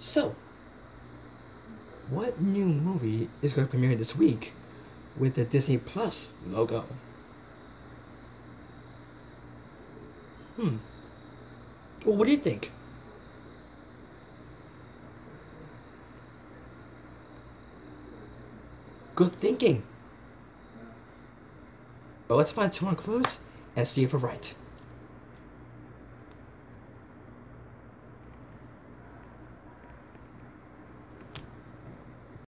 So, what new movie is going to premiere this week with the Disney Plus logo? Well, what do you think? Good thinking. But let's find two more clues and see if we're right.